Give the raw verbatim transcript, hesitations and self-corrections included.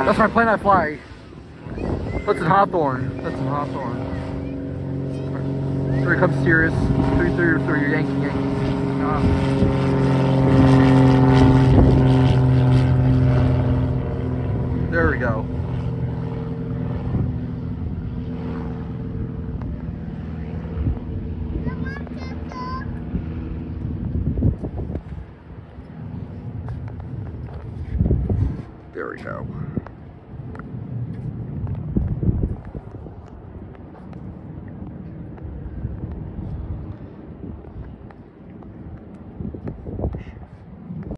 That's my Plane I Fly. That's in Hawthorne. That's in Hawthorne. Here comes Sirius. Through, through, through your Yankee, Yankee. Uh, there we go. There we go.